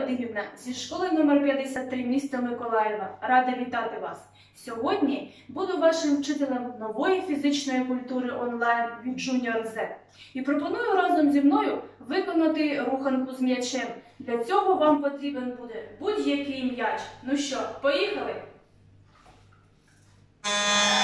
Вадимівна зі школи номер 53 міста Миколаєва. Рада вітати вас! Сьогодні буду вашим вчителем нової фізичної культури онлайн від Junior Z. І пропоную разом зі мною виконати руханку з м'ячем. Для цього вам потрібен буде будь-який м'яч. Ну що, поїхали?